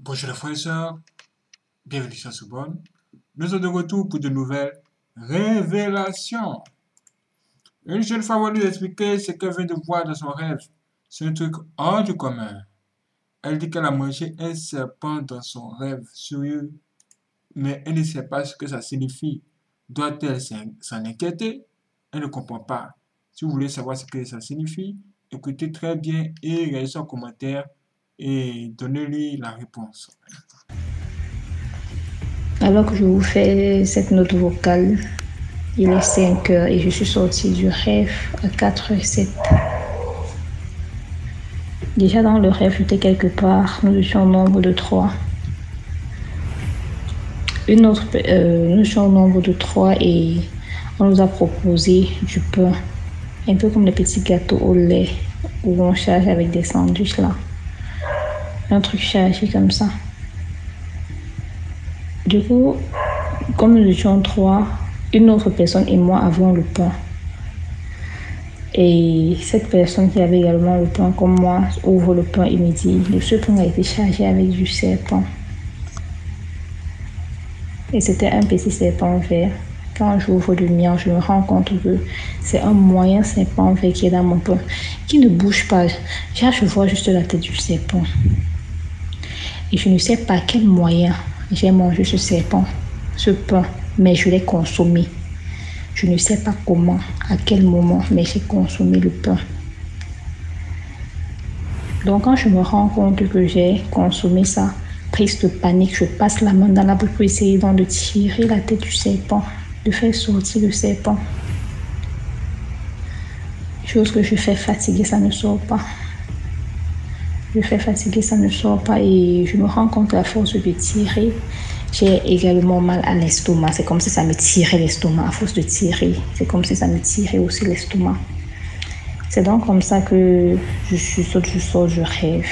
Bonjour les frères et sœurs, bienvenue sur Soubonne. Nous sommes de retour pour de nouvelles révélations. Une jeune femme va nous expliquer ce qu'elle vient de voir dans son rêve. C'est un truc hors du commun. Elle dit qu'elle a mangé un serpent dans son rêve sérieux, mais elle ne sait pas ce que ça signifie. Doit-elle s'en inquiéter? Elle ne comprend pas. Si vous voulez savoir ce que ça signifie, écoutez très bien et réalisez un commentaire et donnez-lui la réponse. Alors que je vous fais cette note vocale, il est 5 heures et je suis sortie du rêve à 4h07. Déjà dans le rêve, j'étais quelque part, nous étions au nombre de 3. Nous étions au nombre de 3 et on nous a proposé du pain, un peu comme les petits gâteaux au lait où on charge avec des sandwichs là. Un truc chargé comme ça. Du coup, comme nous étions 3, une autre personne et moi avons le pain. Et cette personne qui avait également le pain comme moi ouvre le pain et me dit ce pain a été chargé avec du serpent. Et c'était un petit serpent vert. Quand j'ouvre le mien, je me rends compte que c'est un moyen serpent vert qui est dans mon pain, qui ne bouge pas. Je vois juste la tête du serpent. Et je ne sais pas quel moyen j'ai mangé ce serpent, ce pain, mais je l'ai consommé. Je ne sais pas comment, à quel moment, mais j'ai consommé le pain. Donc quand je me rends compte que j'ai consommé ça, prise de panique, je passe la main dans la bouche pour essayer donc de tirer la tête du serpent, de faire sortir le serpent. Chose que je fais fatiguer, ça ne sort pas. Je fais fatiguer, ça ne sort pas et je me rends compte à force de tirer, j'ai également mal à l'estomac. C'est comme si ça me tirait l'estomac à force de tirer. C'est comme si ça me tirait aussi l'estomac. C'est donc comme ça que je sors du rêve.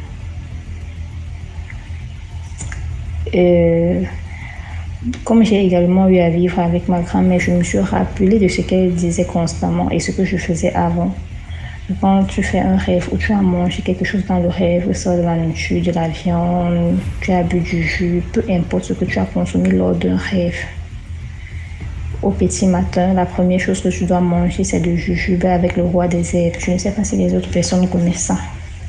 Comme j'ai également eu à vivre avec ma grand-mère, je me suis rappelé de ce qu'elle disait constamment et ce que je faisais avant. Quand tu fais un rêve où tu as mangé quelque chose dans le rêve, soit de la nourriture, de la viande, tu as bu du jus, peu importe ce que tu as consommé lors d'un rêve. Au petit matin, la première chose que tu dois manger, c'est du jujube avec le roi des herbes. Je ne sais pas si les autres personnes connaissent ça.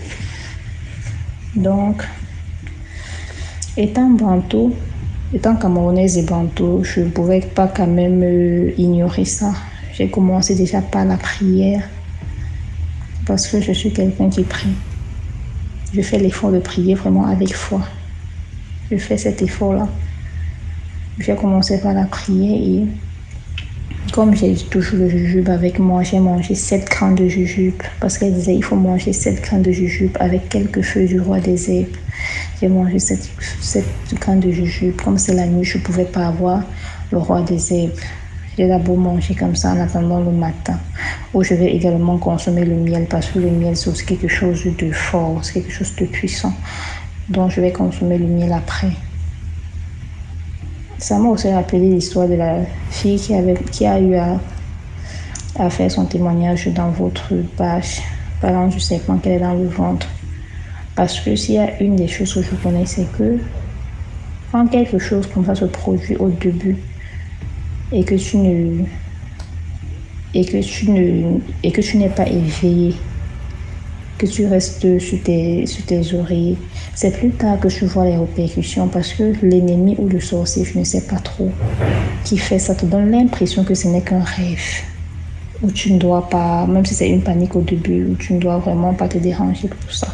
Donc, étant bantou, étant camerounaise et bantou, je ne pouvais pas quand même ignorer ça. J'ai commencé déjà par la prière. Parce que je suis quelqu'un qui prie. Je fais l'effort de prier vraiment avec foi. Je fais cet effort-là. J'ai commencé par la prière et comme j'ai toujours le jujube avec moi, j'ai mangé 7 grains de jujube. Parce qu'elle disait il faut manger 7 grains de jujube avec quelques feuilles du roi des herbes. J'ai mangé 7 grains de jujube. Comme c'est la nuit, je ne pouvais pas avoir le roi des herbes. J'ai d'abord mangé comme ça en attendant le matin. Où je vais également consommer le miel parce que le miel c'est aussi quelque chose de fort, c'est quelque chose de puissant. Donc je vais consommer le miel après. Ça m'a aussi rappelé l'histoire de la fille qui a eu à faire son témoignage dans votre page, parlant du serpent qu'elle est dans le ventre. Parce que s'il y a une des choses que je connais, c'est que quand quelque chose comme ça se produit au début, et que tu n'es pas éveillé, que tu restes sur tes oreilles, c'est plus tard que tu vois les répercussions parce que l'ennemi ou le sorcier, je ne sais pas trop, qui fait ça te donne l'impression que ce n'est qu'un rêve, où tu ne dois pas, même si c'est une panique au début, où tu ne dois vraiment pas te déranger pour ça.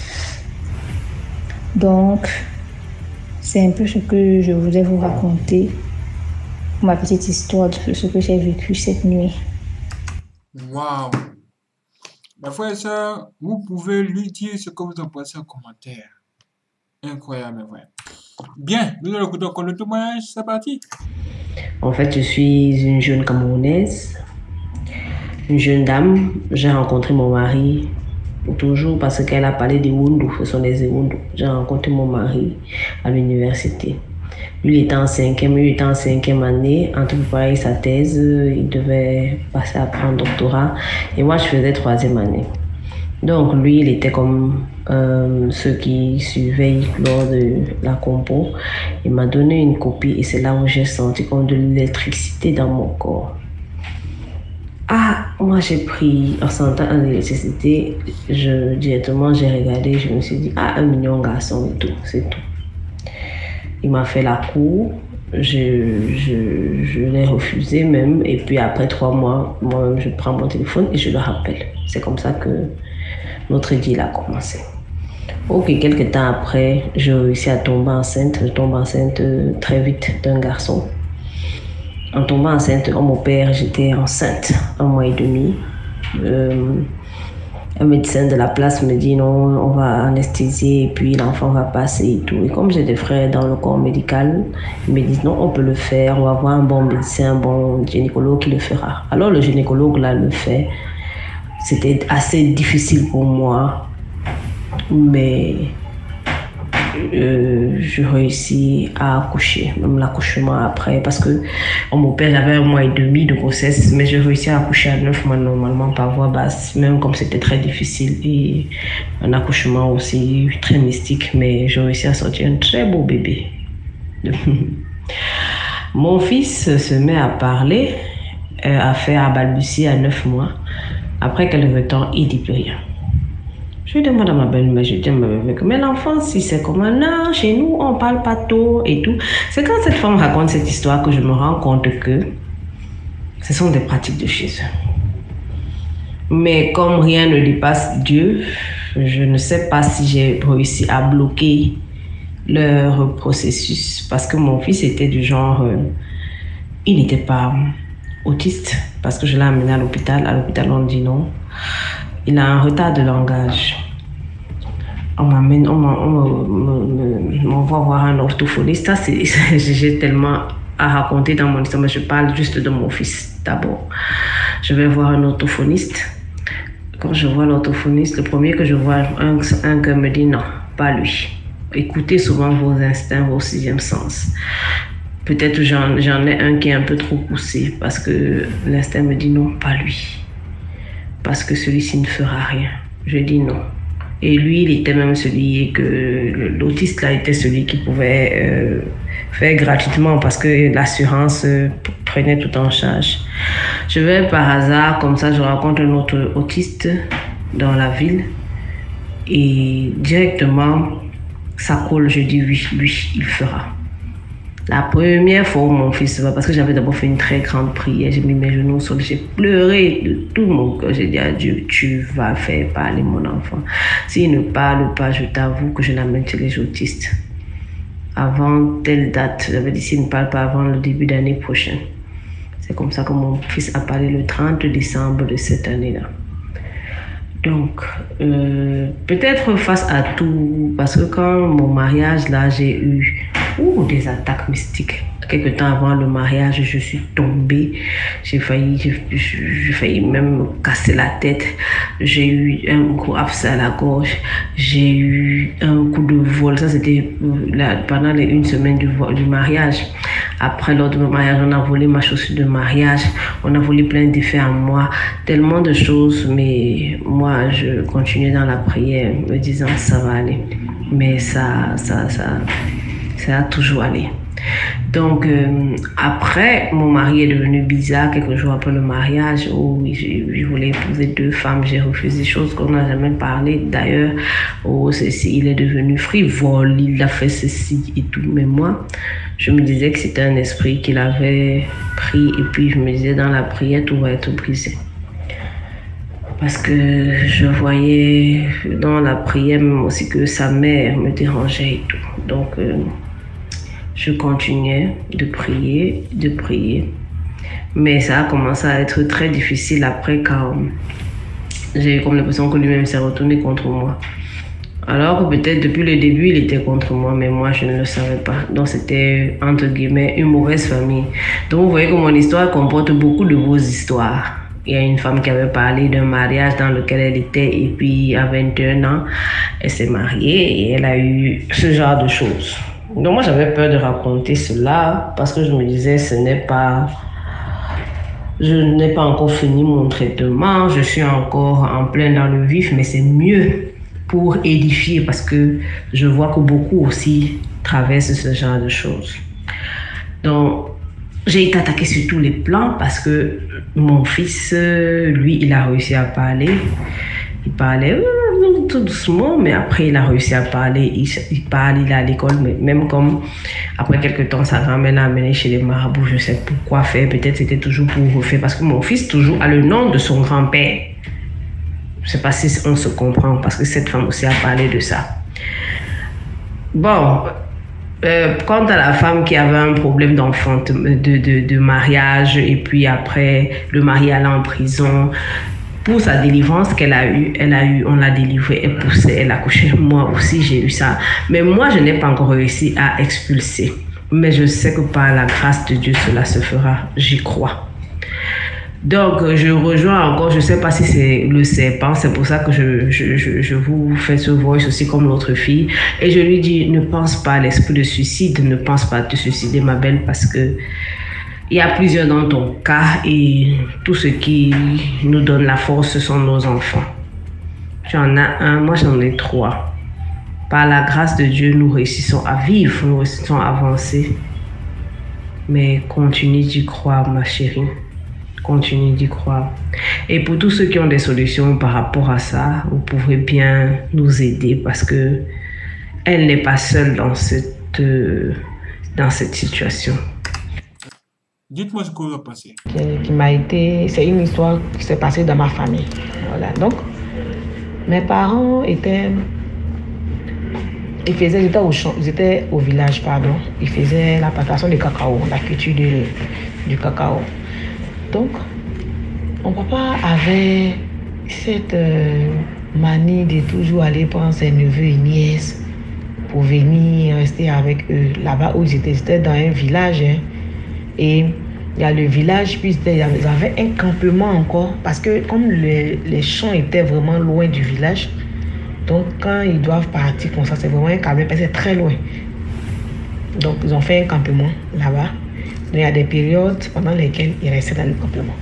Donc, c'est un peu ce que je voulais vous raconter. Ma petite histoire de ce que j'ai vécu cette nuit. Waouh! Mes frères et sœurs, vous pouvez lui dire ce que vous en pensez en commentaire. Incroyable, mes frères. Bien, nous allons écouter encore le témoignage, c'est parti. En fait, je suis une jeune Camerounaise, une jeune dame. J'ai rencontré mon mari, toujours parce qu'elle a parlé des Wundu, ce sont des Wundu. J'ai rencontré mon mari à l'université. Lui, il était en cinquième année, en train de préparer sa thèse, il devait passer après un doctorat, et moi, je faisais 3e année. Donc, lui, il était comme ceux qui surveillent lors de la compo. Il m'a donné une copie et c'est là où j'ai senti comme de l'électricité dans mon corps. Ah, moi j'ai pris, en sentant l'électricité, directement j'ai regardé, je me suis dit, ah, un mignon garçon et tout, c'est tout. Il m'a fait la cour, je l'ai refusé même, et puis après 3 mois, moi-même je prends mon téléphone et je le rappelle. C'est comme ça que notre deal a commencé. Ok, quelques temps après, j'ai réussi à tomber enceinte. Je tombe enceinte très vite d'un garçon. En tombant enceinte, on m'opère, j'étais enceinte 1 mois et demi. Un médecin de la place me dit non, on va anesthésier et puis l'enfant va passer et tout. Et comme j'ai des frères dans le corps médical, ils me disent non, on peut le faire, on va voir un bon médecin, un bon gynécologue qui le fera. Alors le gynécologue là le fait. C'était assez difficile pour moi, mais je réussis à accoucher, même l'accouchement après, parce que on m'opère, j'avais 1 mois et demi de grossesse, mais j'ai réussi à accoucher à 9 mois normalement par voie basse, même comme c'était très difficile, et un accouchement aussi très mystique, mais j'ai réussi à sortir un très beau bébé. Mon fils se met à parler, à balbutier à 9 mois. Après quelques temps, il dit plus rien. Je demande à ma belle-mère, je dis à ma belle-mère, mais l'enfant, si c'est comme non, chez nous, on parle pas tôt et tout. C'est quand cette femme raconte cette histoire que je me rends compte que ce sont des pratiques de chez eux. Mais comme rien ne dépasse Dieu, je ne sais pas si j'ai réussi à bloquer leur processus parce que mon fils était du genre, il n'était pas autiste parce que je l'ai amené à l'hôpital. À l'hôpital, on dit non. Il a un retard de langage. On m'envoie voir un orthophoniste. Ça, j'ai tellement à raconter dans mon histoire, mais je parle juste de mon fils d'abord. Je vais voir un orthophoniste. Quand je vois l'orthophoniste, le premier que je vois, un cœur me dit non, pas lui. Écoutez souvent vos instincts, vos 6e sens. Peut-être j'en ai un qui est un peu trop poussé parce que l'instinct me dit non, pas lui. Parce que celui-ci ne fera rien. Je dis non. Et lui, il était même celui que l'autiste là était celui qui pouvait faire gratuitement parce que l'assurance prenait tout en charge. Je vais par hasard, comme ça, je rencontre un autre autiste dans la ville et directement, ça colle. Je dis oui, lui, il fera. La première fois où mon fils va, parce que j'avais d'abord fait une très grande prière, j'ai mis mes genoux sur le, j'ai pleuré de tout mon cœur. J'ai dit à Dieu, tu vas faire parler mon enfant. S'il ne parle pas, je t'avoue que je l'amène chez les autistes. Avant telle date, j'avais dit s'il ne parle pas avant le début d'année prochaine. C'est comme ça que mon fils a parlé le 30 décembre de cette année-là. Donc, peut-être face à tout, parce que quand mon mariage, là, j'ai eu des attaques mystiques. Quelque temps avant le mariage, je suis tombée. J'ai failli même me casser la tête. J'ai eu un gros abcès à la gorge. J'ai eu un coup de vol. Ça, c'était pendant les 1 semaine du mariage. Après, lors de mon mariage, on a volé ma chaussure de mariage. On a volé plein d'effets à moi. Tellement de choses. Mais moi, je continuais dans la prière, me disant ça va aller. Mais ça a toujours allé. Donc, après, mon mari est devenu bizarre quelques jours après le mariage où je voulais épouser 2 femmes. J'ai refusé, chose qu'on n'a jamais parlé. D'ailleurs, il est devenu frivole, il a fait ceci et tout. Mais moi, je me disais que c'était un esprit qu'il avait pris et puis je me disais dans la prière, tout va être brisé. Parce que je voyais dans la prière même aussi que sa mère me dérangeait et tout. Donc, je continuais de prier. Mais ça a commencé à être très difficile après quand j'ai eu comme l'impression que lui-même s'est retourné contre moi. Alors que peut-être depuis le début, il était contre moi, mais moi, je ne le savais pas. Donc, c'était, entre guillemets, une mauvaise famille. Donc, vous voyez que mon histoire comporte beaucoup de vos histoires. Il y a une femme qui avait parlé d'un mariage dans lequel elle était et puis à 21 ans, elle s'est mariée et elle a eu ce genre de choses. Donc moi j'avais peur de raconter cela parce que je me disais ce n'est pas Je n'ai pas encore fini mon traitement, je suis encore en plein dans le vif, mais c'est mieux pour édifier parce que je vois que beaucoup aussi traversent ce genre de choses. Donc, j'ai été attaquée sur tous les plans parce que mon fils, lui, il a réussi à parler. Il parlait tout doucement, mais après, il a réussi à parler. Il parle, il est à l'école, mais même comme après quelques temps, sa grand-mère l'a amené chez les marabouts, je sais pourquoi faire. Peut-être c'était toujours pour refaire, parce que mon fils toujours a le nom de son grand-père. Je ne sais pas si on se comprend, parce que cette femme aussi a parlé de ça. Bon, quant à la femme qui avait un problème de mariage, et puis après, le mari allait en prison, pour sa délivrance qu'elle a eu, on l'a délivrée, elle poussait, elle a accouché. Moi aussi, j'ai eu ça. Mais moi, je n'ai pas encore réussi à expulser. Mais je sais que par la grâce de Dieu, cela se fera. J'y crois. Donc, je rejoins encore, je ne sais pas si c'est le serpent, c'est pour ça que je vous fais ce voice aussi comme l'autre fille. Et je lui dis, ne pense pas à l'esprit de suicide, ne pense pas à te suicider, ma belle, parce que il y a plusieurs dans ton cas et tout ce qui nous donne la force, ce sont nos enfants. Tu en as un, moi j'en ai 3. Par la grâce de Dieu, nous réussissons à vivre, nous réussissons à avancer. Mais continue d'y croire, ma chérie. Continue d'y croire. Et pour tous ceux qui ont des solutions par rapport à ça, vous pouvez bien nous aider parce que elle n'est pas seule dans cette situation. Dites-moi ce que vous en pensez. C'est une histoire qui s'est passée dans ma famille. Voilà. Donc, mes parents étaient au village, pardon. Ils faisaient la plantation de cacao, la culture du cacao. Donc, mon papa avait cette manie de toujours aller prendre ses neveux et nièces pour venir rester avec eux là-bas où ils étaient. C'était dans un village, hein. Et il y a le village, puis ils avaient un campement encore, parce que comme les champs étaient vraiment loin du village, donc quand ils doivent partir comme ça, c'est vraiment un campement, parce que c'est très loin. Donc ils ont fait un campement là-bas. Donc il y a des périodes pendant lesquelles ils restaient dans le campement.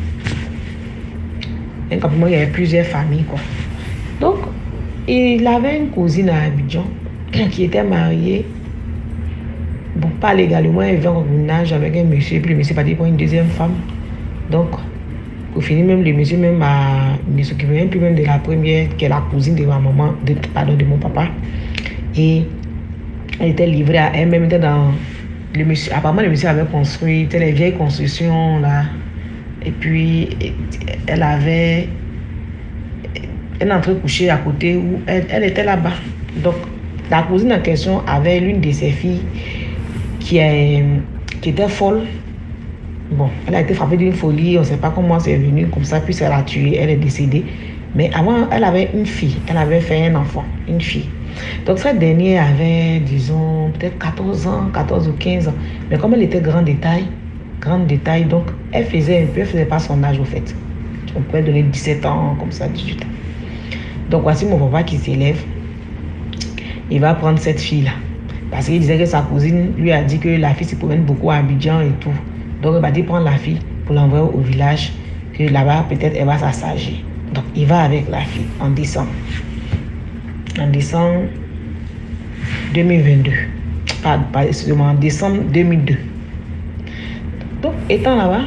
Un campement, il y avait plusieurs familles, quoi. Donc, il avait une cousine à Abidjan qui était mariée. Bon, pas légalement, elle vit en concubinage avec un monsieur, puis le monsieur parti pour une deuxième femme. Donc, pour finir, même le monsieur ne s'occupait même plus même de la première, qui est la cousine de ma maman, de mon papa. Et elle était livrée à elle-même, était dans le monsieur. Apparemment, le monsieur avait construit les vieilles constructions là. Et puis, elle avait un entrée couchée à côté où elle était là-bas. Donc, la cousine en question avait l'une de ses filles qui était folle. Bon, elle a été frappée d'une folie, on ne sait pas comment c'est venu comme ça, puis elle a tué, elle est décédée. Mais avant, elle avait une fille, elle avait fait un enfant, une fille. Donc cette dernière avait, disons, peut-être 14 ans, 14 ou 15 ans. Mais comme elle était grande de taille, donc elle faisait pas son âge au fait. On pouvait donner 17 ans, comme ça, 18 ans. Donc voici mon papa qui s'élève. Il va prendre cette fille-là. Parce qu'il disait que sa cousine lui a dit que la fille se promène beaucoup à Abidjan et tout. Donc il va dire prendre la fille pour l'envoyer au village, que là-bas peut-être elle va s'assager. Donc il va avec la fille en décembre. En décembre 2022. Excusez-moi, en décembre 2002. Donc étant là-bas,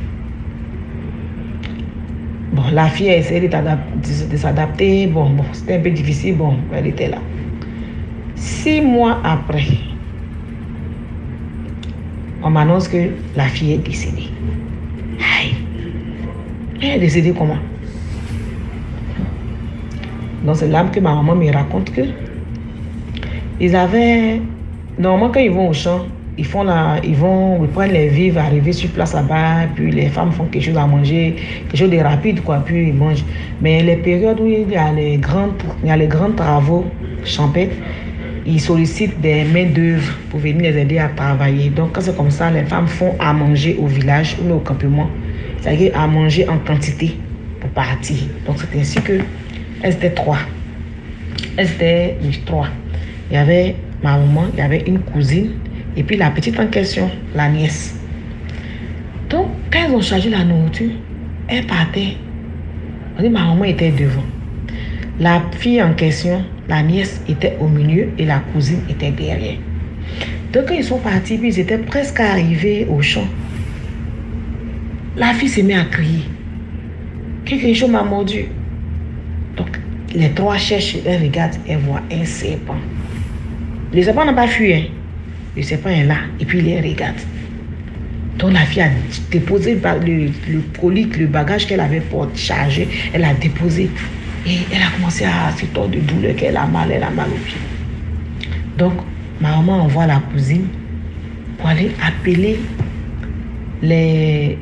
bon, la fille a essayé de s'adapter. Bon, c'était un peu difficile. Bon, elle était là. 6 mois après, on m'annonce que la fille est décédée. Aïe. Elle est décédée comment? Donc c'est là que ma maman me raconte que ils avaient, normalement quand ils vont au champ, ils prennent les vivres, arriver sur place là-bas, puis les femmes font quelque chose à manger, quelque chose de rapide, quoi, puis ils mangent. Mais les périodes où il y a les grands travaux champêtres, ils sollicitent des main-d'œuvre pour venir les aider à travailler. Donc quand c'est comme ça, les femmes font à manger au village ou au campement, c'est-à-dire à manger en quantité pour partir. Donc c'est ainsi que elles étaient 3. Elles étaient 3. Il y avait ma maman, il y avait une cousine, et puis la petite en question, la nièce. Donc, quand elles ont chargé la nourriture, elles partaient. On dit, ma maman était devant. La fille en question, la nièce, était au milieu et la cousine était derrière. Donc, quand ils sont partis, puis ils étaient presque arrivés au champ. La fille s'est mise à crier. Quelque chose m'a mordu. Donc, les trois cherchent, elles regardent, elles voient un serpent. Le serpent n'a pas fui, hein. Le serpent est là, et puis il les regarde. Donc, la fille a déposé le colis, le bagage qu'elle avait chargé, elle a déposé. Et elle a commencé à se tordre de douleur, qu'elle a mal au pied. Donc, ma maman envoie la cousine pour aller appeler les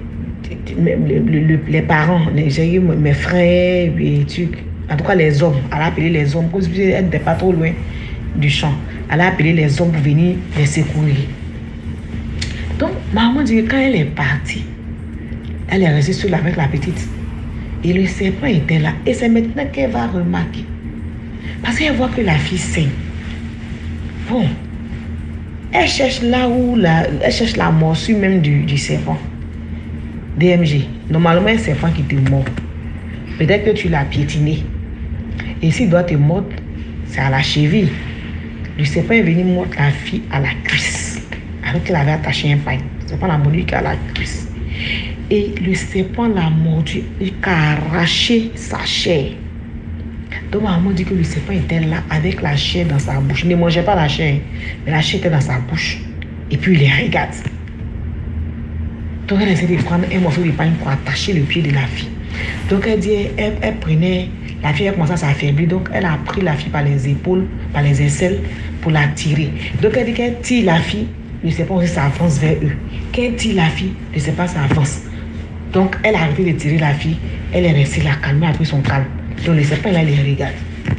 parents, mes frères, et en tout cas les hommes. Elle a appelé les hommes, parce qu'elle n'était pas trop loin du champ. Elle a appelé les hommes pour venir les secourir. Donc, ma maman dit que quand elle est partie, elle est restée seule avec la petite. Et le serpent était là. Et c'est maintenant qu'elle va remarquer. Parce qu'elle voit que la fille saigne. Bon. Elle cherche là où elle cherche la morsure même du serpent. DMG. Normalement, un serpent qui te mord. Peut-être que tu l'as piétiné. Et s'il doit te mordre, c'est à la cheville. Le serpent est venu mordre la fille à la cuisse. Alors qu'elle avait attaché un pain. Le serpent l'a mordu à la cuisse. Et le serpent l'a mordu et a arraché sa chair. Donc maman dit que le serpent était là avec la chair dans sa bouche. Il ne mangeait pas la chair, mais la chair était dans sa bouche. Et puis il les regarde. Donc elle essaie de prendre un morceau de pain pour attacher le pied de la fille. Donc elle dit, elle prenait, la fille elle commençait à s'affaiblir. Donc elle a pris la fille par les épaules, par les aisselles pour la tirer. Donc elle dit qu'elle tire la fille, le serpent aussi s'avance vers eux. Quand elle tire la fille, le serpent s'avance. Donc, elle a arrêté de tirer la fille. Elle est restée là, calmée, a pris son calme. Donc, les serpents, là, les regarde.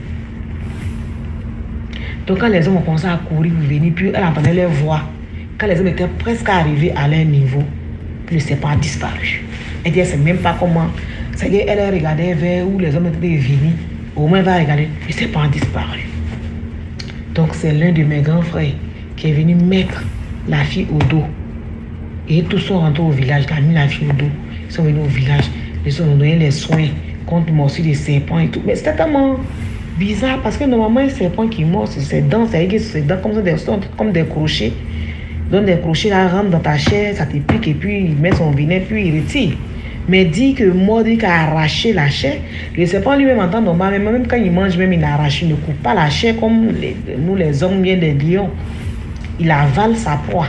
Donc, quand les hommes ont commencé à courir pour venir, puis elle entendait leur voix. Quand les hommes étaient presque arrivés à leur niveau, le serpent a disparu. Elle dit, elle ne sait même pas comment. C'est-à-dire, elle regardait vers où les hommes étaient venus. Au moins, elle va regarder. Le serpent a disparu. Donc, c'est l'un de mes grands frères qui est venu mettre la fille au dos. Et tous sont rentrés au village. Il a mis la fille au dos. Ils sont venus au village, ils ont donné les soins contre morsure des serpents et tout. Mais c'était tellement bizarre parce que normalement, un serpent qui mord, ses dents, ses dents comme des crochets. Donc, des crochets là rentrent dans ta chair, ça te pique et puis il met son vinaigre, puis il retire. Mais dit que mord, dit qu'il a arraché la chair. Le serpent lui-même en temps normal, même quand il mange, même il arrache, il ne coupe pas la chair comme nous les hommes, bien des lions. Il avale sa proie.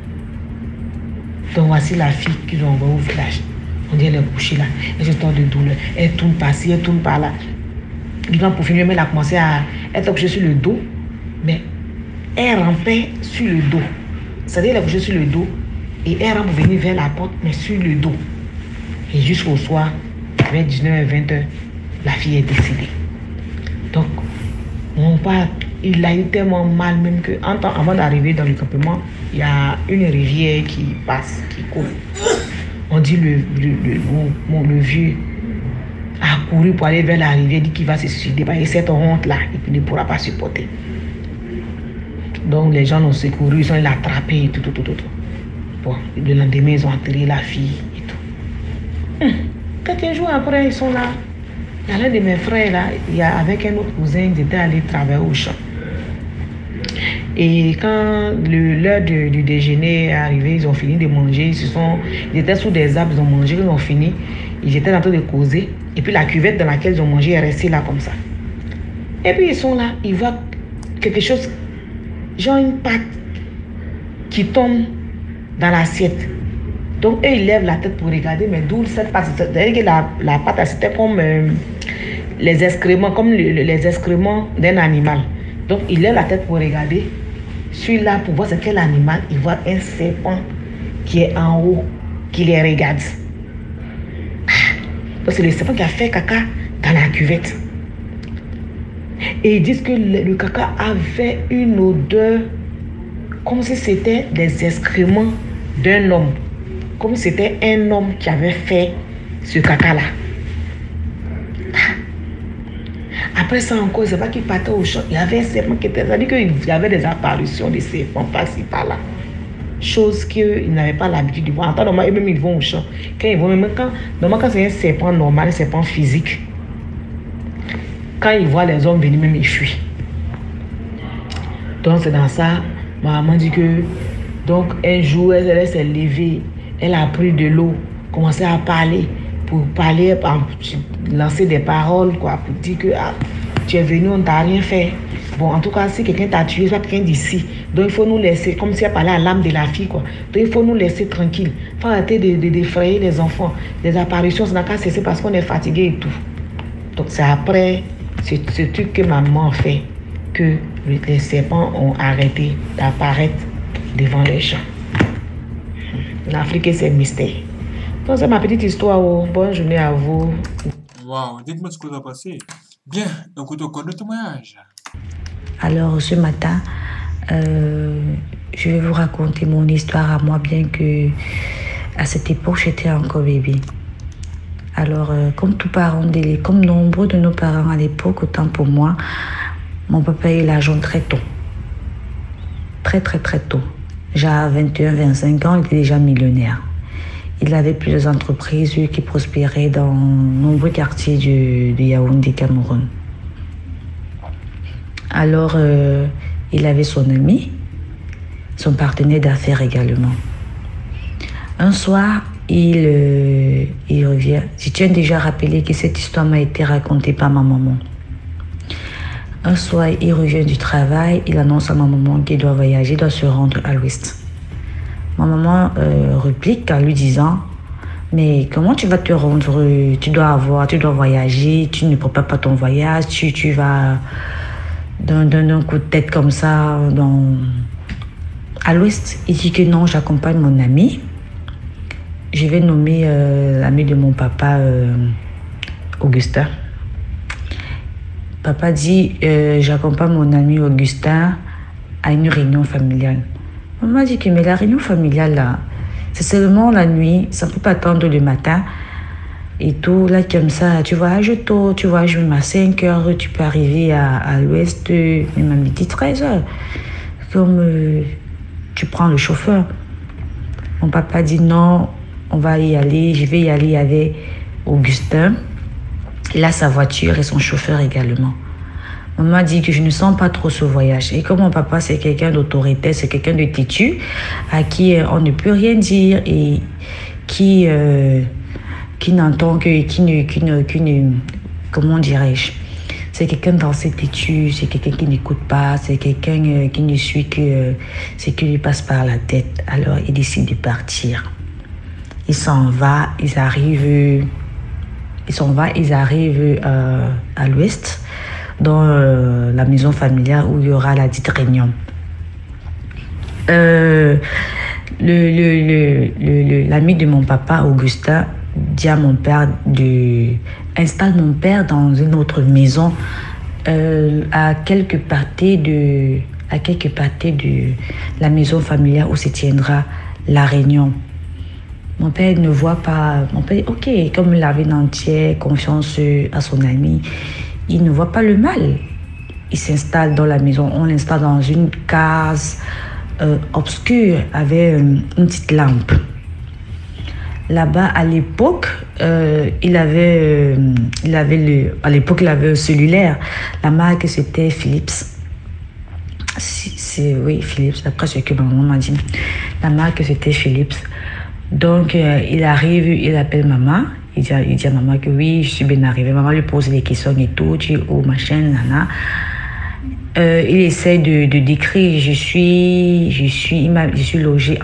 Donc, voici la fille qu'ils ont envoyée au village. On dit elle est couchée là, elle se tord de douleur, elle tourne par-ci, elle tourne par là. Pour finir, elle a commencé à être couchée sur le dos, mais elle rampait sur le dos. C'est-à-dire elle est couchée sur le dos et elle rampe pour venir vers la porte, mais sur le dos. Et jusqu'au soir, vers 19h-20h, la fille est décédée. Donc, mon père, il a eu tellement mal même que, avant d'arriver dans le campement, il y a une rivière qui passe, qui coule. On dit le vieux a couru pour aller vers la rivière, dit qu'il va se suicider. Et cette honte-là, il ne pourra pas supporter. Donc les gens l'ont secouru, ils ont l'attrapé et tout. Bon, le lendemain, ils ont enterré la fille et tout. Quelques jours après, ils sont là. Il y a l'un de mes frères là, avec un autre cousin, ils étaient allés travailler au champ. Et quand l'heure du déjeuner est arrivée, ils ont fini de manger, ils étaient sous des arbres, ils ont mangé, ils ont fini, ils étaient en train de causer. Et puis la cuvette dans laquelle ils ont mangé est restée là comme ça. Et puis ils sont là, ils voient quelque chose, genre une pâte qui tombe dans l'assiette. Donc eux, ils lèvent la tête pour regarder, mais d'où cette pâte? C'est-à-dire que la pâte, c'était comme les excréments, comme les excréments d'un animal. Donc ils lèvent la tête pour regarder. Celui-là, pour voir c'est quel animal, il voit un serpent qui est en haut, qui les regarde. Donc c'est le serpent qui a fait caca dans la cuvette. Et ils disent que le caca avait une odeur comme si c'était des excréments d'un homme. Comme si c'était un homme qui avait fait ce caca-là. Après ça encore, c'est pas qu'il partait au champ. Il y avait un serpent qui était... C'est-à-dire qu'il y avait des apparitions de serpents par-ci, par-là. chose qu'ils n'avaient pas l'habitude de voir. En temps normal, eux-mêmes, ils vont au champ. Quand ils vont, même quand c'est un serpent normal, un serpent physique, quand ils voient les hommes venir, même ils fuient. Donc c'est dans ça, ma maman dit que, donc un jour, elle s'est levée, elle a pris de l'eau, commencé à parler, pour parler, lancer des paroles, quoi, pour dire que tu es venu, on t'a rien fait. Bon, en tout cas, si quelqu'un t'a tué, c'est pas quelqu'un d'ici. Donc il faut nous laisser, comme si elle parlait à l'âme de la fille, quoi. Donc il faut nous laisser tranquille. Il faut arrêter d'effrayer les enfants. Les apparitions, ça n'a qu'à cesser parce qu'on est fatigué et tout. Donc c'est après ce truc que ma maman fait que les serpents ont arrêté d'apparaître devant les champs. L'Afrique, c'est mystère. Donc, c'est ma petite histoire. Oh. Bonne journée à vous. Waouh, dites-moi ce que vous avez passé. Bien, écoute, on connaît ton témoignage. Alors, ce matin, je vais vous raconter mon histoire à moi, bien que à cette époque, j'étais encore bébé. Alors, comme nombreux de nos parents à l'époque, autant pour moi, mon papa a eu l'argent très tôt. Très, très, très tôt. Déjà à 21, 25 ans, il était déjà millionnaire. Il avait plusieurs entreprises qui prospéraient dans nombreux quartiers de Yaoundé, Cameroun. Alors, il avait son ami, son partenaire d'affaires également. Un soir, il revient. Je tiens déjà à rappeler que cette histoire m'a été racontée par ma maman. Un soir, il revient du travail, il annonce à ma maman qu'il doit voyager, doit se rendre à l'ouest. Ma maman réplique en lui disant « Mais comment tu vas te rendre? Tu dois voyager, tu ne prépares pas ton voyage, tu vas d'un coup de tête comme ça à l'ouest. » Il dit que non, j'accompagne mon ami. Je vais nommer l'ami de mon papa, Augustin. Papa dit, j'accompagne mon ami Augustin à une réunion familiale. Maman dit que mais la réunion familiale, là, c'est seulement la nuit, ça ne peut pas attendre le matin. Et tout, là, comme ça, tu voyages tôt, tu voyages même à 5 heures, tu peux arriver à l'ouest, même à midi 13 heures. Comme tu prends le chauffeur. Mon papa dit non, on va y aller, je vais y aller avec Augustin. Il a sa voiture et son chauffeur également. Maman dit que je ne sens pas trop ce voyage. Et comme mon papa, c'est quelqu'un d'autorité, c'est quelqu'un de têtu, à qui on ne peut rien dire et qui n'entend que, comment dirais-je, c'est quelqu'un d'assez têtu, c'est quelqu'un qui n'écoute pas, c'est quelqu'un qui ne suit que ce qui lui passe par la tête. Alors, il décide de partir. Il s'en va, ils arrivent à l'ouest, dans la maison familiale où il y aura la dite réunion. L'ami de mon papa, Augustin, dit à mon père installe mon père dans une autre maison à quelques pâtés de la maison familiale où se tiendra la réunion. Mon père ne voit pas. Mon père dit ok, comme il avait une entière confiance à son ami, il ne voit pas le mal. Il s'installe dans la maison. On l'installe dans une case obscure avec une petite lampe. Là-bas, à l'époque, il avait un cellulaire. La marque, c'était Philips. Oui, Philips, d'après ce que ma maman m'a dit. La marque, c'était Philips. Donc, il arrive, il appelle maman. Il dit à maman que oui, je suis bien arrivé. Maman lui pose des questions et tout. Tu es où, machin, nana. Il essaie de décrire. Je suis logée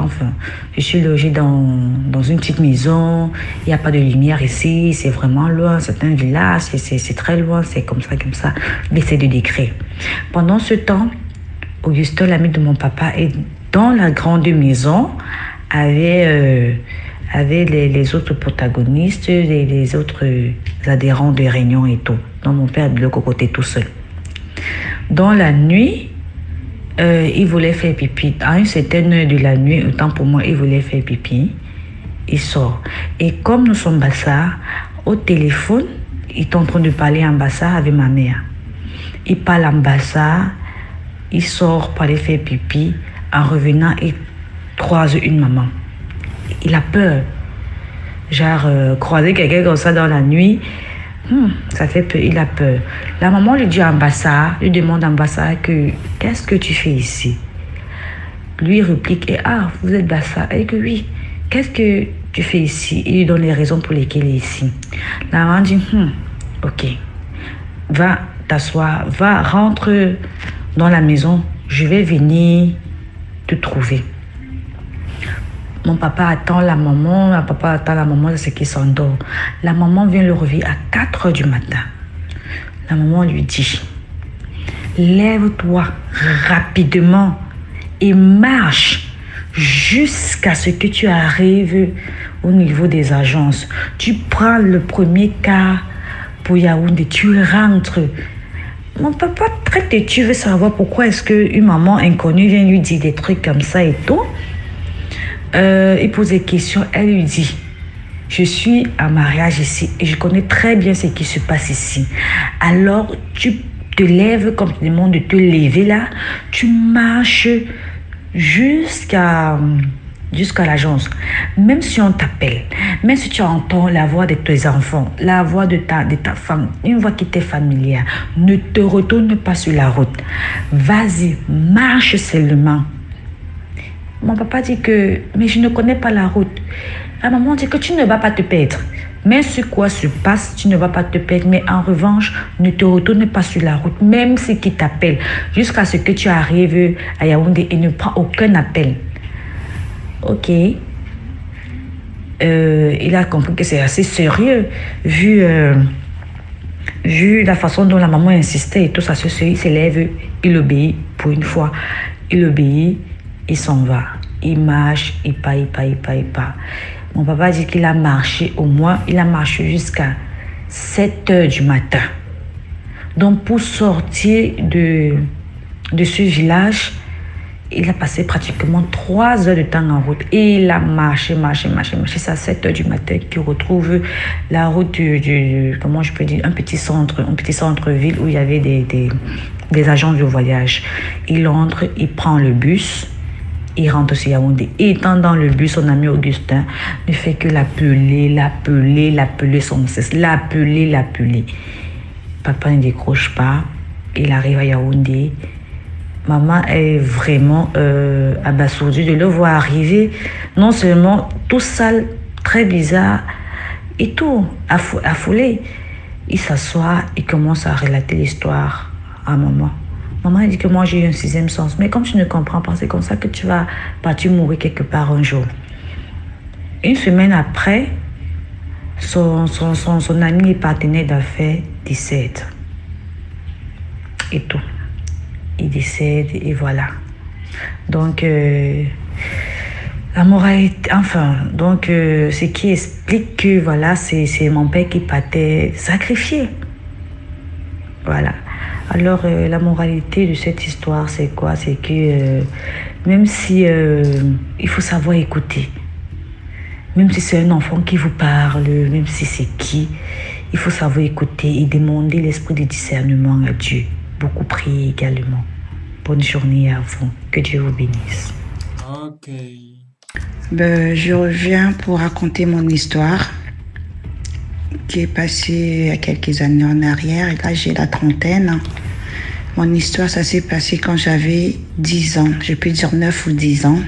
dans une petite maison. Il n'y a pas de lumière ici. C'est vraiment loin. C'est un village. C'est très loin. C'est comme ça. Il essaie de décrire. Pendant ce temps, Augustin, l'ami de mon papa, est dans la grande maison avec les autres protagonistes, les autres adhérents de réunion et tout. Donc mon père de l'autre côté tout seul. Dans la nuit, il voulait faire pipi. À une certaine heure de la nuit, autant pour moi, il voulait faire pipi. Il sort. Et comme nous sommes Bassa, au téléphone, il est en train de parler en Bassa avec ma mère. Il parle en Bassa, il sort pour aller faire pipi. En revenant, il croise une maman. Il a peur. Genre, croiser quelqu'un comme ça dans la nuit, ça fait peur, il a peur. La maman lui dit à Mbassa, lui demande à Mbassa que qu'est-ce que tu fais ici? Lui réplique, vous êtes Mbassa? Et que oui, qu'est-ce que tu fais ici? Il lui donne les raisons pour lesquelles il est ici. La maman dit, ok, va t'asseoir, rentre dans la maison, je vais venir te trouver. Mon papa attend la maman, c'est qu'il s'endort. La maman vient le réveiller à 4 heures du matin. La maman lui dit, lève-toi rapidement et marche jusqu'à ce que tu arrives au niveau des agences. Tu prends le premier car pour Yaoundé, tu rentres. Mon papa, très têtu, veut savoir pourquoi est-ce qu'une maman inconnue vient lui dire des trucs comme ça et tout. Il pose des questions, elle lui dit, je suis en mariage ici et je connais très bien ce qui se passe ici. Alors, tu te lèves, comme tu demandes de te lever là, tu marches jusqu'à l'agence. Même si on t'appelle, même si tu entends la voix de tes enfants, la voix de ta femme, une voix qui t'est familière, ne te retourne pas sur la route. Vas-y, marche seulement. Mon papa dit que, mais je ne connais pas la route. La maman dit que tu ne vas pas te perdre. Mais ce quoi se passe, tu ne vas pas te perdre. Mais en revanche, ne te retourne pas sur la route, même si qui t'appelle, jusqu'à ce que tu arrives à Yaoundé et ne prends aucun appel. Ok. Il a compris que c'est assez sérieux, vu la façon dont la maman insistait et tout ça. Il s'élève, il obéit pour une fois. Il obéit. Il s'en va, il marche, il part. Mon papa dit qu'il a marché au moins, il a marché jusqu'à 7 heures du matin. Donc pour sortir de ce village, il a passé pratiquement 3 heures de temps en route. Et il a marché. C'est à 7 heures du matin qu'il retrouve la route comment je peux dire, un petit centre-ville où il y avait des agences de voyage. Il entre, il prend le bus. Il rentre sur Yaoundé. Et étant dans le bus, son ami Augustin ne fait que l'appeler sans cesse. L'appeler. Papa ne décroche pas. Il arrive à Yaoundé. Maman est vraiment abasourdie de le voir arriver. Non seulement tout sale, très bizarre, et tout, affolé. Il s'assoit, il commence à relater l'histoire à maman. Maman dit que moi j'ai eu un 6e sens. Mais comme tu ne comprends pas, c'est comme ça que tu vas partir mourir quelque part un jour. Une semaine après, son ami et partenaire d'affaires décède. Et tout. Il décède et voilà. Donc, la moralité, ce qui explique que voilà, c'est mon père qui partait sacrifié. Voilà. Alors, la moralité de cette histoire, c'est quoi? C'est que même si il faut savoir écouter, même si c'est un enfant qui vous parle, même si c'est qui, il faut savoir écouter et demander l'esprit de discernement à Dieu. Beaucoup prier également. Bonne journée à vous. Que Dieu vous bénisse. Ok. Je reviens pour raconter mon histoire qui est passée il y a quelques années en arrière. Et là, j'ai la trentaine. Mon histoire, ça s'est passé quand j'avais 10 ans. Je peux dire 9 ou 10 ans.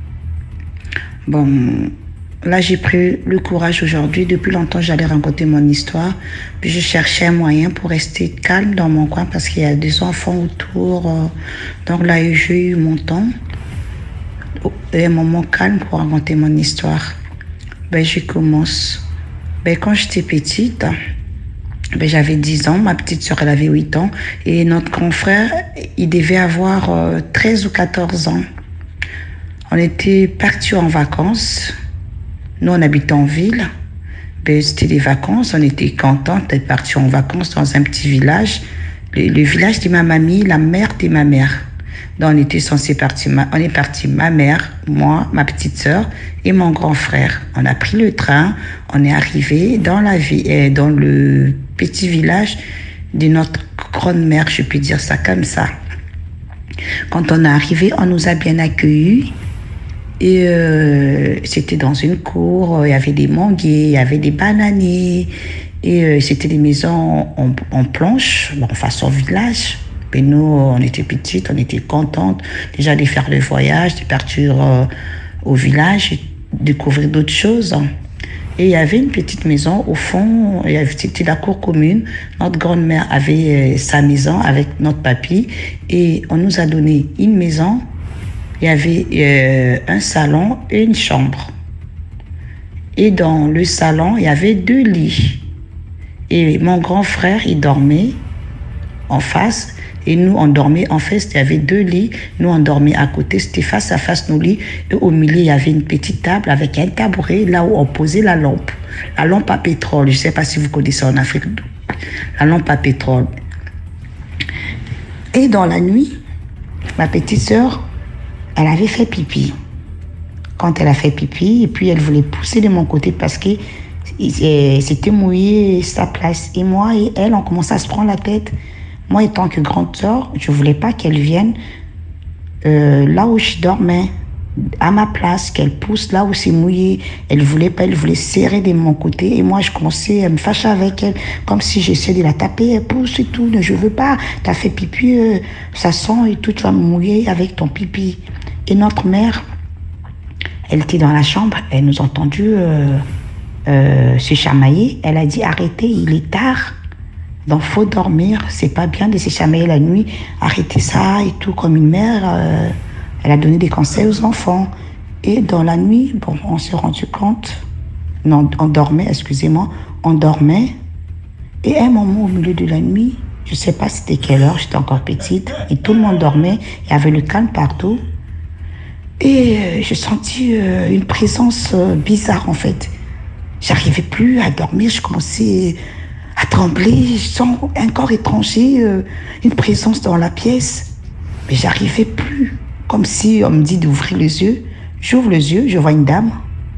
Bon, là, j'ai pris le courage aujourd'hui. Depuis longtemps, j'allais raconter mon histoire. Puis je cherchais un moyen pour rester calme dans mon coin parce qu'il y a des enfants autour. Donc là, j'ai eu mon temps. Un moment calme pour raconter mon histoire. Je commence. Quand j'étais petite, j'avais 10 ans, ma petite soeur elle avait 8 ans et notre grand frère, il devait avoir 13 ou 14 ans. On était partis en vacances. Nous, on habitait en ville. C'était des vacances, on était contents d'être partis en vacances dans un petit village. Le village de ma mamie, la mère de ma mère. Donc, on était censé partir, on est parti, ma mère, moi, ma petite sœur et mon grand frère. On a pris le train, on est arrivé dans le petit village de notre grande mère, je peux dire ça comme ça. Quand on est arrivé, on nous a bien accueillis Et c'était dans une cour, il y avait des manguiers, il y avait des bananiers. Et c'était des maisons en planches, bon, façon village. Mais nous, on était petites, on était contentes déjà de faire le voyage, de partir au village et découvrir d'autres choses. Et il y avait une petite maison au fond, c'était la cour commune. Notre grand-mère avait sa maison avec notre papy et on nous a donné une maison. Il y avait un salon et une chambre. Et dans le salon, il y avait 2 lits. Et mon grand frère, il dormait en face. Et nous, on dormait en face. Il y avait 2 lits. Nous, on dormait à côté. C'était face à face nos lits. Et au milieu, il y avait une petite table avec un tabouret là où on posait la lampe. La lampe à pétrole. Je ne sais pas si vous connaissez en Afrique. La lampe à pétrole. Et dans la nuit, ma petite sœur, elle avait fait pipi. Quand elle a fait pipi, et puis elle voulait pousser de mon côté parce que c'était mouillé sa place. Et moi et elle, on commençait à se prendre la tête. Moi, étant que grande sœur, je ne voulais pas qu'elle vienne là où je dormais, à ma place, qu'elle pousse là où c'est mouillé. Elle ne voulait pas, elle voulait serrer de mon côté. Et moi, je commençais à me fâcher avec elle, comme si j'essayais de la taper. Elle pousse et tout, je ne veux pas. Tu as fait pipi, ça sent et tout, tu vas me mouiller avec ton pipi. Et notre mère, elle était dans la chambre, elle nous a entendu se chamailler. Elle a dit, arrêtez, il est tard. Donc, faut dormir. C'est pas bien de se chamailler la nuit. Arrêtez ça et tout. Comme une mère, elle a donné des conseils aux enfants. Et dans la nuit, bon, on s'est rendu compte. Non, on dormait, excusez-moi. On dormait. Et à un moment, au milieu de la nuit, je sais pas c'était quelle heure, j'étais encore petite. Et tout le monde dormait. Il y avait le calme partout. Et j'ai senti une présence bizarre, en fait. J'arrivais plus à dormir. Je commençais à trembler, je sens un corps étranger, une présence dans la pièce. Mais j'arrivais plus. Comme si on me dit d'ouvrir les yeux. J'ouvre les yeux, je vois une dame.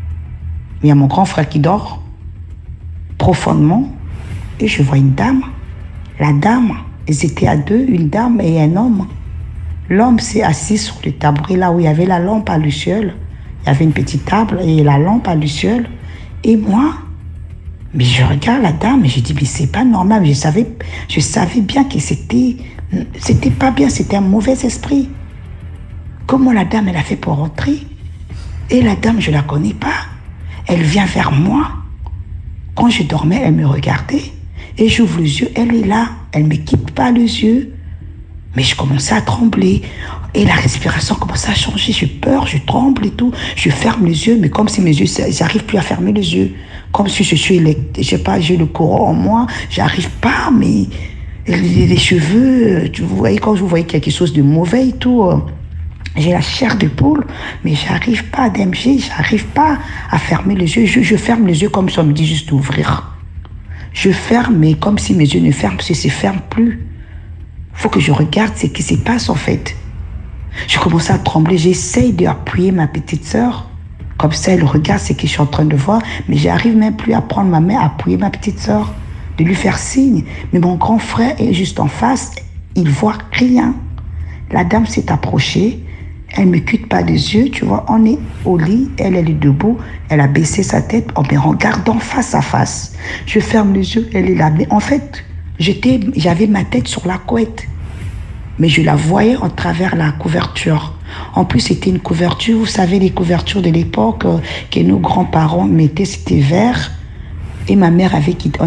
Il y a mon grand frère qui dort profondément. Et je vois une dame. La dame, ils étaient à 2, une dame et un homme. L'homme s'est assis sur le tabouret là où il y avait la lampe à luciole. Il y avait une petite table et la lampe à luciole. Et moi, mais je regarde la dame et je dis, mais c'est pas normal. Je savais bien que c'était pas bien, c'était un mauvais esprit. Comment la dame, elle a fait pour rentrer? Et la dame, je la connais pas. Elle vient vers moi. Quand je dormais, elle me regardait. Et j'ouvre les yeux, elle est là. Elle ne me quitte pas les yeux. Mais je commençais à trembler. Et la respiration commençait à changer. J'ai peur, je tremble et tout. Je ferme les yeux, mais comme si mes yeux, j'arrive plus à fermer les yeux. Comme si je suis je sais pas, j'ai le courant en moi. J'arrive pas, mais les cheveux, vous voyez, quand je voyais quelque chose de mauvais et tout, j'ai la chair de poule, mais j'arrive pas à DMG, j'arrive pas à fermer les yeux. Je ferme les yeux comme si on me dit juste d'ouvrir. Je ferme, mais comme si mes yeux ne ferment, parce que ça ne ferme plus. Faut que je regarde ce qui se passe en fait. Je commence à trembler, j'essaye d'appuyer ma petite sœur. Comme ça, elle regarde ce que je suis en train de voir, mais j'arrive même plus à prendre ma main, à appuyer ma petite sœur, de lui faire signe. Mais mon grand frère est juste en face, il voit rien. La dame s'est approchée, elle ne me quitte pas des yeux, tu vois, on est au lit, elle est debout, elle a baissé sa tête en me regardant face à face. Je ferme les yeux, elle est là. Mais en fait, j'avais ma tête sur la couette, mais je la voyais en travers la couverture. En plus, c'était une couverture, vous savez, les couvertures de l'époque que nos grands-parents mettaient, c'était vert. Et ma mère avait quitté,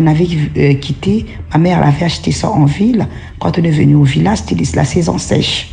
ma mère avait acheté ça en ville. Quand on est venu au village, c'était la saison sèche.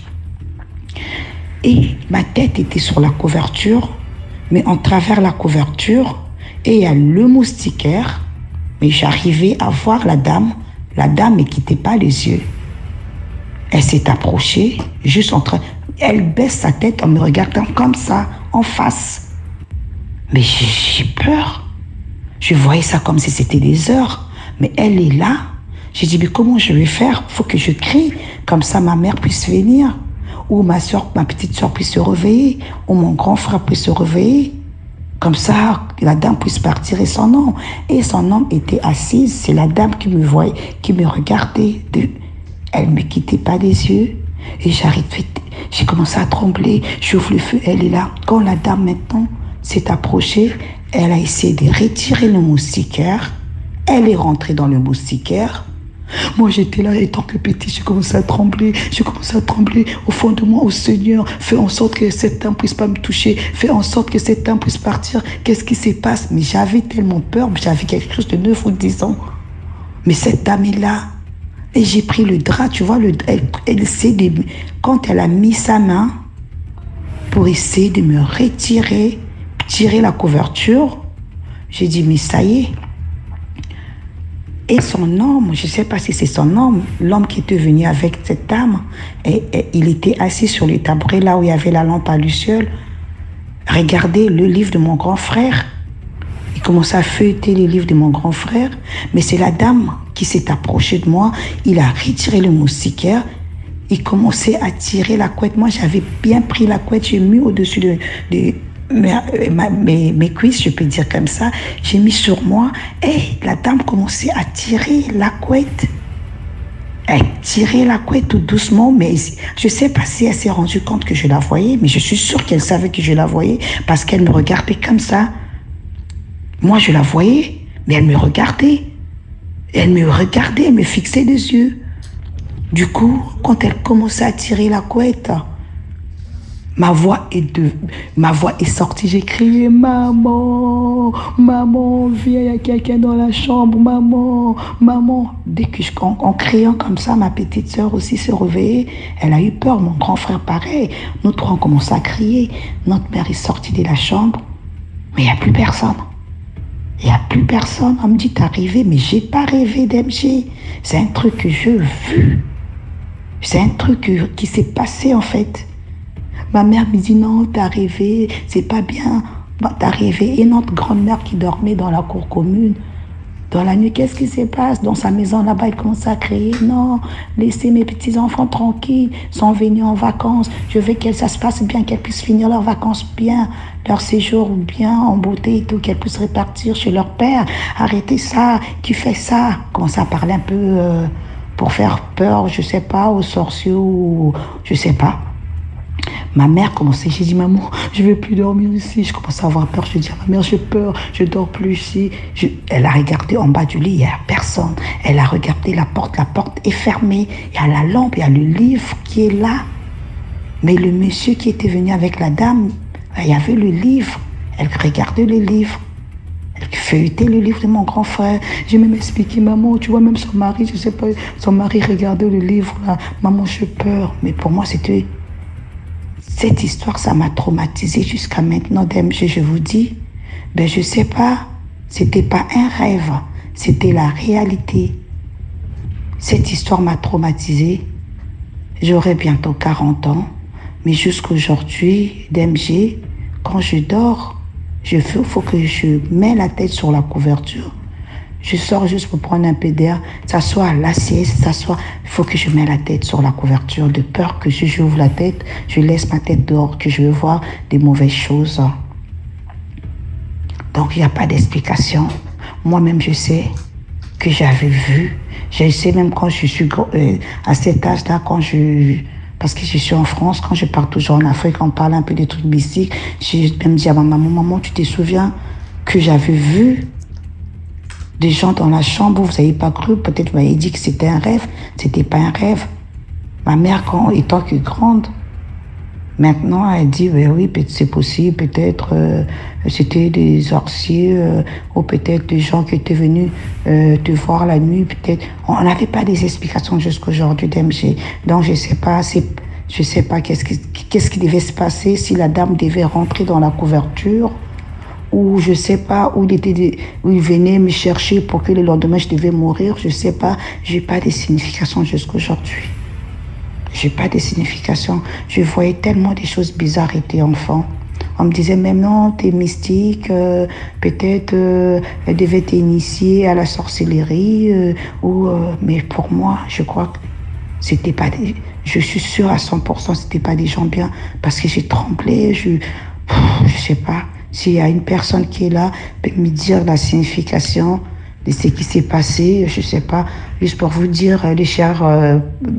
Et ma tête était sur la couverture, mais en travers la couverture, et il y a le moustiquaire, mais j'arrivais à voir la dame ne quittait pas les yeux. Elle s'est approchée, juste en train, elle baisse sa tête en me regardant comme ça, en face. Mais j'ai peur. Je voyais ça comme si c'était des heures, mais elle est là. J'ai dit, mais comment je vais faire? Il faut que je crie, comme ça ma mère puisse venir. Ou ma petite soeur puisse se réveiller, ou mon grand frère puisse se réveiller. Comme ça, la dame puisse partir et son homme. Et son homme était assise, c'est la dame qui me voyait, qui me regardait. Elle ne me quittait pas des yeux. Et j'arrive, j'ai commencé à trembler, j'ouvre le feu, elle est là. Quand la dame maintenant s'est approchée, elle a essayé de retirer le moustiquaire. Elle est rentrée dans le moustiquaire. Moi, j'étais là, étant que petit, j'ai commencé à trembler. J'ai commencé à trembler au fond de moi. Oh Seigneur, fais en sorte que cette dame ne puisse pas me toucher. Fais en sorte que cette dame puisse partir. Qu'est-ce qui se passe? Mais j'avais tellement peur. J'avais quelque chose de 9 ou 10 ans. Mais cette dame est là. Et j'ai pris le drap, tu vois, quand elle a mis sa main pour essayer de me retirer, tirer la couverture, j'ai dit, mais ça y est. Et son homme, je ne sais pas si c'est son homme, l'homme qui était venu avec cette dame, et il était assis sur le tabouret là où il y avait la lampe à luciole, regardez le livre de mon grand frère. Il commençait à feuilleter les livres de mon grand frère, mais c'est la dame qui s'est approchée de moi. Il a retiré le moustiquaire, il commençait à tirer la couette. Moi, j'avais bien pris la couette, j'ai mis au-dessus de mes cuisses, je peux dire comme ça. J'ai mis sur moi et la dame commençait à tirer la couette. Elle tirait la couette tout doucement, mais je ne sais pas si elle s'est rendue compte que je la voyais, mais je suis sûre qu'elle savait que je la voyais parce qu'elle me regardait comme ça. Moi, je la voyais, mais elle me regardait. Elle me fixait les yeux. Du coup, quand elle commençait à tirer la couette, ma voix est sortie. J'ai crié, maman, maman, viens, il y a quelqu'un dans la chambre, maman, maman. Dès que en criant comme ça, ma petite sœur aussi s'est réveillée. Elle a eu peur, mon grand frère pareil. Nous trois, on commençait à crier. Notre mère est sortie de la chambre, mais il n'y a plus personne. Il n'y a plus personne. On me dit, t'as rêvé, mais j'ai pas rêvé d'MG. C'est un truc que j'ai vu. C'est un truc qui s'est passé en fait. Ma mère me dit, non, t'as rêvé, c'est pas bien. T'as rêvé. Et notre grand-mère qui dormait dans la cour commune, dans la nuit, qu'est-ce qui se passe? Dans sa maison là-bas, il commence à crier, non, laissez mes petits-enfants tranquilles, sont venus en vacances. Je veux que ça se passe bien, qu'elles puissent finir leurs vacances bien, leur séjour bien, en beauté et tout, qu'elles puissent repartir chez leur père. Arrêtez ça, qui fait ça? Commence à parler un peu pour faire peur, je sais pas, aux sorciers ou je sais pas. Ma mère commençait, j'ai dit, maman, je ne veux plus dormir ici. Je commençais à avoir peur. Je dis à ma mère, j'ai peur, je ne dors plus ici. Elle a regardé en bas du lit, il n'y a personne. Elle a regardé la porte est fermée. Il y a la lampe, il y a le livre qui est là. Mais le monsieur qui était venu avec la dame, il y avait le livre. Elle regardait le livre. Elle feuilletait le livre de mon grand frère. J'ai même expliqué, maman, tu vois, même son mari, je ne sais pas, son mari regardait le livre là. Maman, j'ai peur. Mais pour moi, c'était... Cette histoire, ça m'a traumatisée jusqu'à maintenant, DMG, je vous dis. Ben, je sais pas, c'était pas un rêve, c'était la réalité. Cette histoire m'a traumatisée. J'aurai bientôt 40 ans, mais jusqu'aujourd'hui, DMG, quand je dors, faut que je mette la tête sur la couverture. Je sors juste pour prendre un peu d'air, s'asseoir, la sieste, s'asseoir. Il faut que je mette la tête sur la couverture, de peur que si j'ouvre la tête, je laisse ma tête dehors, que je veux voir des mauvaises choses. Donc, il n'y a pas d'explication. Moi-même, je sais que j'avais vu. Je sais même quand je suis à cet âge-là, parce que je suis en France, quand je pars toujours en Afrique, on parle un peu des trucs mystiques. J'ai même dit à ma maman, maman, tu te souviens que j'avais vu des gens dans la chambre, vous n'avez pas cru, peut-être vous m'avez dit que c'était un rêve, c'était pas un rêve. Ma mère, étant que grande, maintenant elle dit, oui, c'est possible, peut-être c'était des sorciers, ou peut-être des gens qui étaient venus te voir la nuit, peut-être. On n'avait pas des explications jusqu'aujourd'hui d'MG. Donc je sais pas qu'est-ce qui devait se passer, si la dame devait rentrer dans la couverture, ou je sais pas, où il venait me chercher pour que le lendemain je devais mourir, je sais pas, j'ai pas de signification jusqu'aujourd'hui. J'ai pas de signification. Je voyais tellement des choses bizarres étant enfant. On me disait même non, t'es mystique, peut-être elle devait t'initier à la sorcellerie, mais pour moi, je crois que c'était pas je suis sûre à 100% c'était pas des gens bien, parce que j'ai tremblé, je sais pas. S'il y a une personne qui est là, peut me dire la signification de ce qui s'est passé, je ne sais pas. Juste pour vous dire, les chers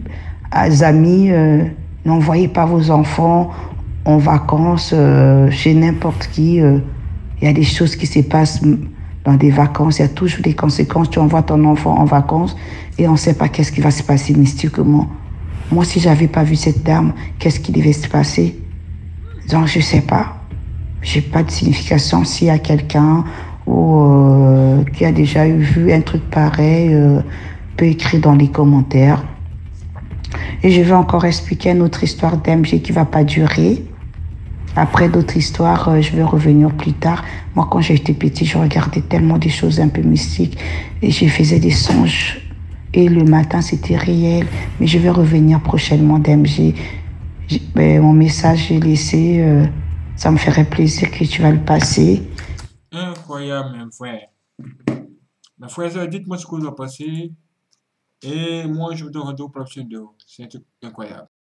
amis, n'envoyez pas vos enfants en vacances chez n'importe qui. Il y a des choses qui se passent dans des vacances. Il y a toujours des conséquences. Tu envoies ton enfant en vacances et on ne sait pas qu'est-ce qui va se passer mystiquement. Moi, si je n'avais pas vu cette dame, qu'est-ce qui devait se passer? Donc, je ne sais pas. Je n'ai pas de signification. S'il y a quelqu'un qui a déjà vu un truc pareil, peut écrire dans les commentaires. Et je vais encore expliquer une autre histoire d'MG qui ne va pas durer. Après d'autres histoires, je vais revenir plus tard. Moi, quand j'étais petit, je regardais tellement des choses un peu mystiques et je faisais des songes. Et le matin, c'était réel. Mais je vais revenir prochainement d'MG. Mon message, j'ai laissé. Ça me ferait plaisir que tu vas le passer. Incroyable, mes frères. Mes frères, dites-moi ce que vous en pensez. Et moi, je vous donne rendez-vous pour la prochaine vidéo. C'est incroyable.